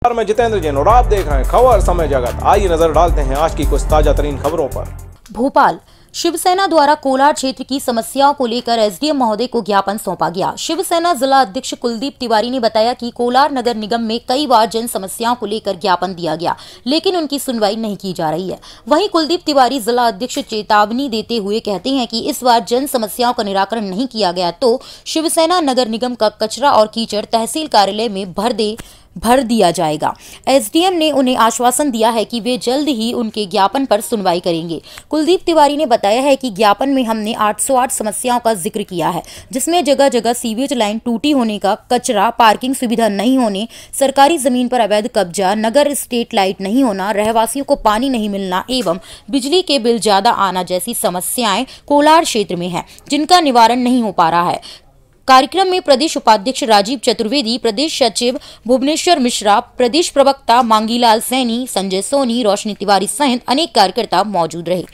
मैं जितेंद्र जैन और आप देख रहे हैं खबर समय जगत। आइए नजर डालते हैं आज की कुछ ताजा तरीन खबरों पर। भोपाल शिवसेना द्वारा कोलार क्षेत्र की समस्याओं को लेकर एसडीएम महोदय को ज्ञापन सौंपा गया। शिवसेना जिला अध्यक्ष कुलदीप तिवारी ने बताया कि कोलार नगर निगम में कई बार जन समस्याओं को लेकर ज्ञापन दिया गया, लेकिन उनकी सुनवाई नहीं की जा रही है। वहीं कुलदीप तिवारी जिला अध्यक्ष चेतावनी देते हुए कहते हैं कि इस बार जन समस्याओं का निराकरण नहीं किया गया तो शिवसेना नगर निगम का कचरा और कीचड़ तहसील कार्यालय में भर दिया जाएगा। एसडीएम ने उन्हें आश्वासन दिया है कि वे जल्द ही उनके ज्ञापन पर सुनवाई करेंगे। कुलदीप तिवारी ने बताया है कि ज्ञापन में हमने 808 समस्याओं का जिक्र किया है, जिसमें जगह जगह सीवेज लाइन टूटी होने का, कचरा, पार्किंग सुविधा नहीं होने, सरकारी जमीन पर अवैध कब्जा, नगर स्ट्रीट लाइट नहीं होना, रहवासियों को पानी नहीं मिलना एवं बिजली के बिल ज्यादा आना जैसी समस्याएं कोलार क्षेत्र में है, जिनका निवारण नहीं हो पा रहा है। कार्यक्रम में प्रदेश उपाध्यक्ष राजीव चतुर्वेदी, प्रदेश सचिव भुवनेश्वर मिश्रा, प्रदेश प्रवक्ता मांगीलाल सैनी, संजय सोनी, रोशनी तिवारी सहित अनेक कार्यकर्ता मौजूद रहे।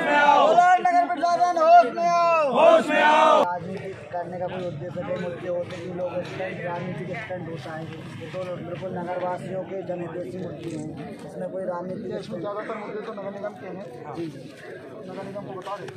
करने का कोई उद्देश्य दो मुद्दे होते हैं, लोग राजनीतिक स्टैंड होता है, तो बिल्कुल नगरवासियों के जनहितैषी मुद्दे हैं, इसमें कोई राजनीतिक ज़्यादातर मुद्दे तो नगर निगम के हैं। जी नगर निगम को बता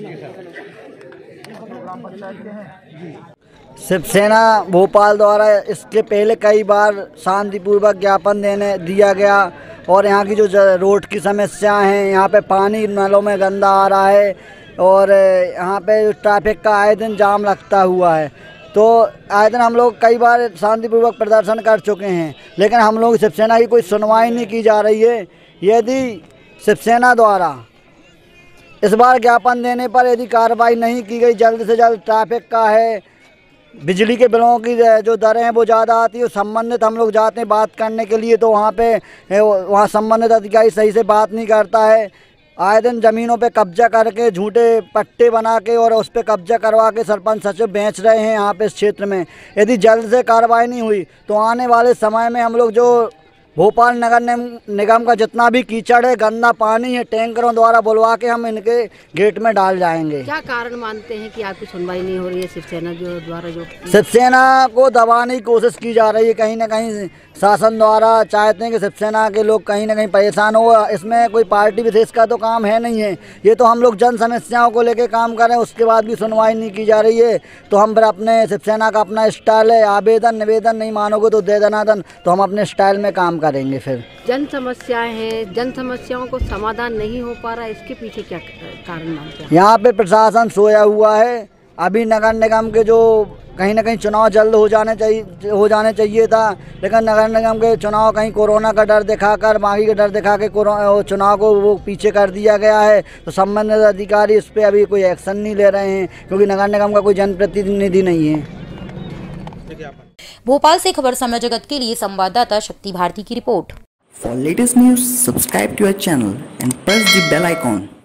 देते ग्राम पंचायत के हैं। जी शिवसेना भोपाल द्वारा इसके पहले कई बार शांतिपूर्वक ज्ञापन दिया गया और यहाँ की जो रोड की समस्या हैं, यहाँ पे पानी नलों में गंदा आ रहा है और यहाँ पे ट्रैफिक का आए दिन जाम लगता हुआ है। तो आए दिन हम लोग कई बार शांतिपूर्वक प्रदर्शन कर चुके हैं, लेकिन हम लोग शिवसेना की कोई सुनवाई नहीं की जा रही है। यदि शिवसेना द्वारा इस बार ज्ञापन देने पर यदि कार्रवाई नहीं की गई जल्द से जल्द, ट्रैफिक का है, बिजली के बिलों की जो दरें हैं वो ज़्यादा आती है, संबंधित हम लोग जाते हैं बात करने के लिए तो वहाँ संबंधित अधिकारी सही से बात नहीं करता है। आए दिन ज़मीनों पे कब्जा करके झूठे पट्टे बना के और उस पे कब्जा करवा के सरपंच सचिव बेच रहे हैं यहाँ पे इस क्षेत्र में। यदि जल्द से कार्रवाई नहीं हुई तो आने वाले समय में हम लोग जो भोपाल नगर निगम का जितना भी कीचड़ है, गंदा पानी है, टैंकरों द्वारा बुलवा के हम इनके गेट में डाल जाएंगे। क्या कारण मानते हैं कि आपकी सुनवाई नहीं हो रही है? शिवसेना द्वारा जो शिवसेना को दबाने की कोशिश की जा रही है, कहीं ना कहीं शासन द्वारा चाहते हैं कि शिवसेना के लोग कहीं ना कहीं परेशान हो। इसमें कोई पार्टी विशेष का तो काम है नहीं है, ये तो हम लोग जन समस्याओं को लेकर काम कर रहे हैं, उसके बाद भी सुनवाई नहीं की जा रही है। तो हम फिर अपने शिवसेना का अपना स्टाइल है, आवेदन निवेदन नहीं मानोगे तो दे दनादन, तो हम अपने स्टाइल में काम करेंगे। फिर जन समस्याएं हैं, जन समस्याओं को समाधान नहीं हो पा रहा, इसके पीछे क्या कारण मानते हैं? यहाँ पे प्रशासन सोया हुआ है। अभी नगर निगम के जो कहीं ना कहीं चुनाव जल्द हो जाने चाहिए था, लेकिन नगर निगम के चुनाव कहीं कोरोना का डर दिखाकर, बाकी का डर दिखा के चुनाव को वो पीछे कर दिया गया है। तो संबंधित अधिकारी इस पर अभी कोई एक्शन नहीं ले रहे हैं, क्योंकि नगर निगम का कोई जनप्रतिनिधि नहीं है। भोपाल से खबर समय जगत के लिए संवाददाता शक्ति भारती की report. For latest news, subscribe to our channel and press the bell icon.